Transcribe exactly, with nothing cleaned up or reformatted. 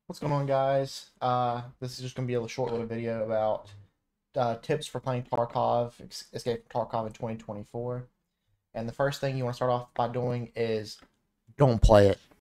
What's going on, guys? Uh, this is just going to be a short little video about uh, tips for playing Tarkov, Escape from Tarkov in twenty twenty-four. And the first thing you want to start off by doing is don't play it.